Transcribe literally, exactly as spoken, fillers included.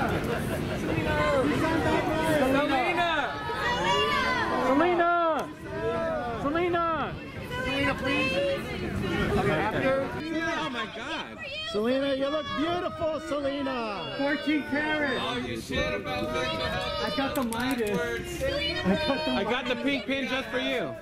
Selena! Selena! Selena, please. Okay, after. Oh my God. Selena, you look beautiful, Selena! fourteen carats. Oh, you shit about mental health. I got the Midas. I got the, I got the pink pin just for you.